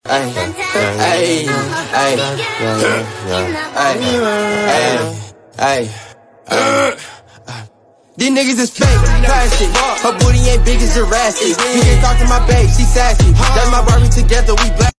Ay, ay, ay, ay. These niggas is fake, plastic. Her booty ain't big as Jurassic. You can't talk to my babe, she sassy. That's my Barbie, together we black.